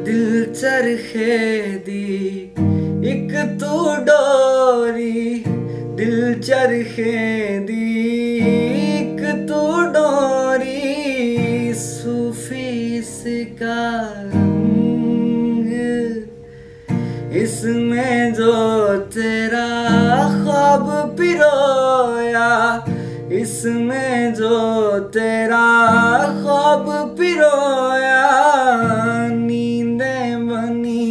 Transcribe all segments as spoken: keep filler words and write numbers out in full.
दिल चरखे दी एक तू डोरी, दिल चरखे दी एक तू डोरी। सूफी इसका रंग, इसमें जो तेरा ख्वाब पिरोया, इसमें जो तेरा ख्वाब पिरोया। नींदें बनी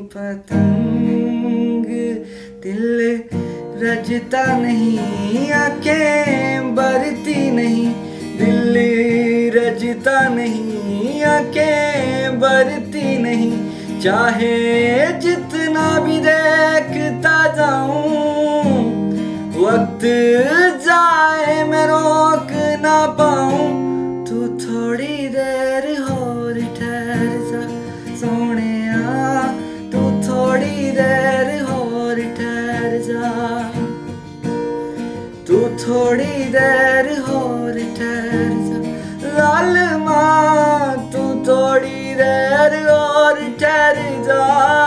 पतंग, दिल रजता नहीं, आंखें भरती नहीं, दिल रजता नहीं, आंखें भरती नहीं। चाहे जितना भी देखता जाऊं, वक्त जाए मैं रोक ना पाऊं। तू थोड़ी देर और ठहर जा सोनिया, तू थोड़ी देर और ठहर जा, तू थोड़ी देर और ठहर जा। लालमा तू थोड़ी देर और ठहर जा।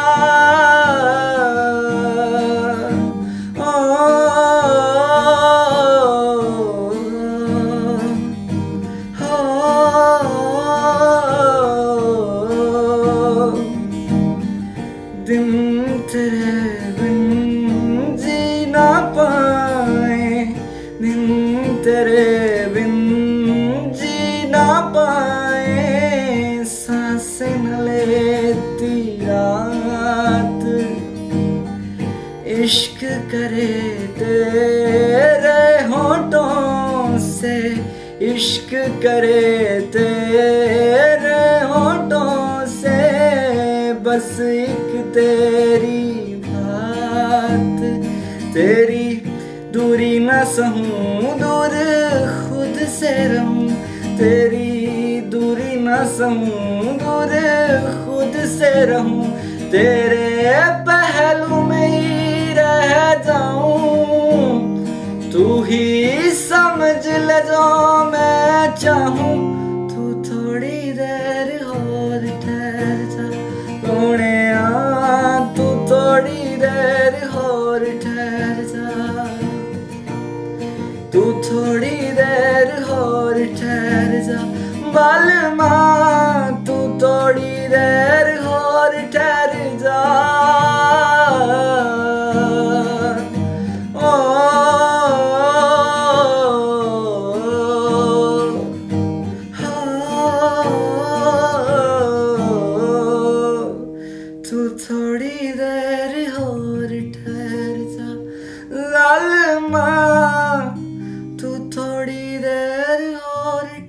दिन तेरे बिन जी ना पाए, दिन तेरे बिन जी ना पाए। सांसें न लेती रात, इश्क करे तेरे होठों से, इश्क करे तेरे होठों से। बस एक तेरी बात, तेरी दूरी न सहूं, दूर खुद से रहूं। तेरी दूरी न सहूं, दूर खुद से रहूं। तेरे पहलू में ही रह जाऊं, तू ही समझ ले जो मैं चाहूं। तू थोड़ी देर और ठहर जा सोनिया, तू थोड़ी देर और ठहर जा, तू थोड़ी देर और ठहर जा। बालमा तू थोड़ी देर और ठहर जा। ओ, तू थोड़ी देर और ठहर जा। लालमा तू थोड़ी देर और